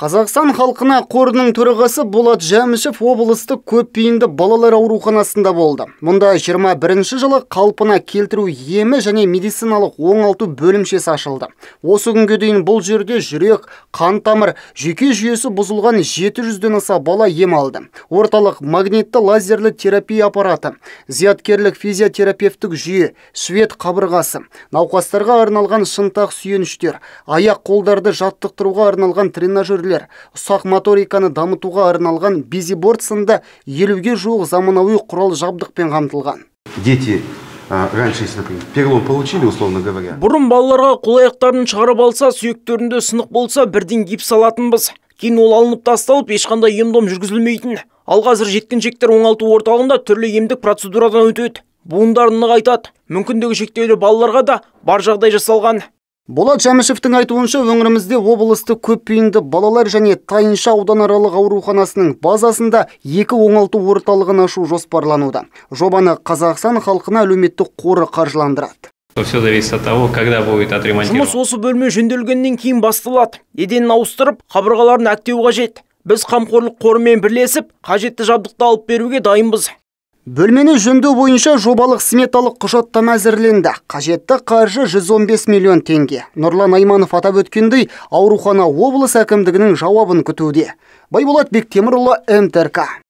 Қазақстан халқына қорының төрағасы Болат Жәмішев облыстық көпбейінді балалар ауруханасында болды. Мұнда 21 жылы қалпына келтіру емі және медициналық оңалту бөлімшесі ашылды. Осы күнге дейін бұл жерде жүрек, қан тамыр, жүйке жүйесі бұзылған 700-ден аса бала ем алды. Орталық магнитті лазерлі терапия аппараты, зияткерлік физиотерапевтік жүйе, швед қабырғасы, науқастарға арналған шынтақ сүйеніштер, аяқ қолдарды жаттықтыруға арналған тренажерлер, ұсақ моториканы дамытуға арналған бизиборд сынды 50-ге жуық заманауи құрал жабдықпен қамтылған. Дети раньше, если, например, перелом получили, условно говоря. Бұрын балаларға қол-аяқтарын шығарып алса, сүйектерінде сынық болса, бірден гипс алатынбыз. Кейін ол алынып тасталып, ешқандай ем-дом жүргізілмейтін. Ал қазір жеткіншектер оңалту орталығында түрлі емдік процедурадан өтеді. Буындарын нығайтады. Мүмкіндігі шектеулі балаларға да бар жағдай жасалған. Болат Жәмішевтің айтуынша, өңірімізде облыстық көпбейінді балалар және Тайынша ауданаралық ауруханасының базасында 2 оңалту орталығын ашу жоспарлануда. Жобаны Қазақстан халқына әлеуметтік қоры қаржыландырады. Все зависит от того, когда будет отремонтирован. Жұмыс осы бөлме жөнделгеннен кейін басталады. Еденін ауыстырып, қабырғаларын әктеу қажет. Біз қамқорлық қорымен бірлесіп, қажетті жабдықты алып беруге дайынбыз. Бөлмені жөндеу бойынша жобалық сметалық құжаттама әзірленді. Қажетті қаржы 115 миллион теңге. Нұрлан Айманов атап өткендей, аурухана облыс әкімдігінің жауабын күтуде. Байболат Бектемірұлы, МТРК.